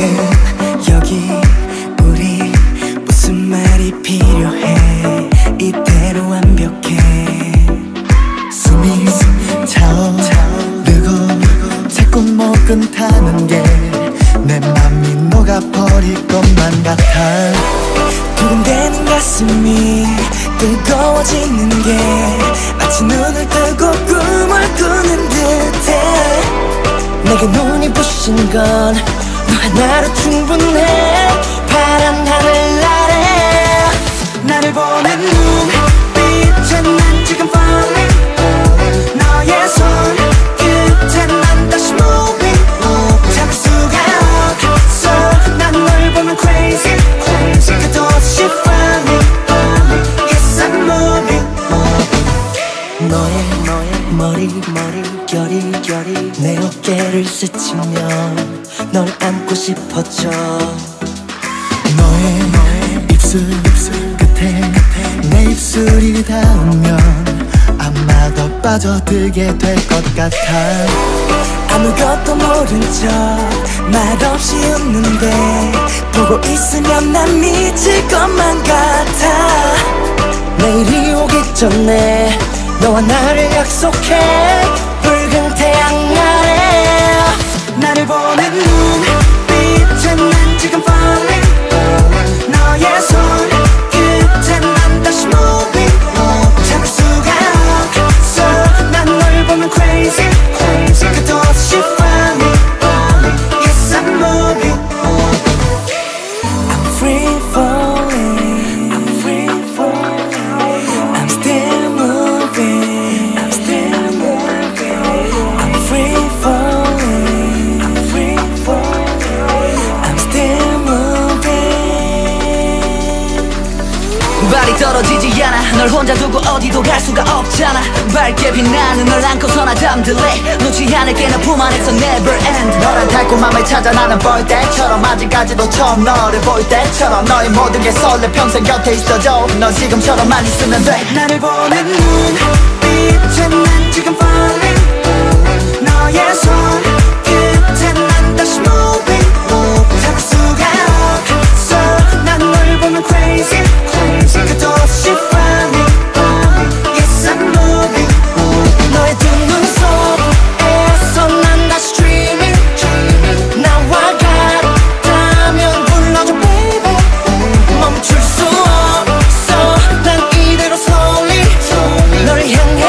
여기 우리 무슨 말이 필요해. 이대로 완벽해. 숨이 차오르고 자꾸 목은 타는 게 내 맘이 녹아버릴 것만 같아. 두근대는 가슴이 뜨거워지는 게 마치 눈을 뜨고 꿈을 꾸는 듯해. 내게 눈이 부신 건 너 하나로 충분해. 파란 하늘 아래 나를 보는 눈빛에 난 지금 falling. 너의 손끝에 난 다시 moving. 참을 수가 없어. 난 널 보면 crazy. 끝도 없이 falling. Yes I'm moving. 너의 머릿결이 내 어깨를 스치면 널 안고 싶어져. 너의 입술 끝에 내 입술이 닿으면 아마 더 빠져들게 될 것 같아. 아무것도 모른 척 말없이 웃는데 보고 있으면 난 미칠 것만 같아. 내일이 오기 전에 너와 나를 약속해. 붉은 태양 아래 나를 보는 눈빛에 난 지금 falling. 너의 손끝에 난 다시 moving. 참을 수가 없어. 난 널 보면 crazy. 끝도 없이 falling. Yes I'm moving. I'm free falling. I'm free falling. I'm still moving. I'm still moving. I'm free falling. I'm free falling. I'm still moving. 발이 떨어지지 않아. 널 혼자 두고 어디도 갈 수가 없잖아. 밝게 빛나는 널 안고서나 잠들래. 놓지 않을게 너 품 안에서 never end. 너란 달콤함을 찾아 나는 볼 때처럼 아직까지도 처음 너를 볼 때처럼 너의 모든 게 설레. 평생 곁에 있어줘. 넌 지금처럼만 있으면 돼. 나를 보는 눈빛에 난 지금 falling. 너의 손끝에 난 다시 moving. 참을 수가 없어. 난 널 보면 crazy. 끝도 없이 falling. Yes I'm moving. 너의 두 눈 속에서 난 다시 dreaming. 나와 같다면 불러줘 baby. 멈출 수 없어. 난 이대로 slowly 널 향해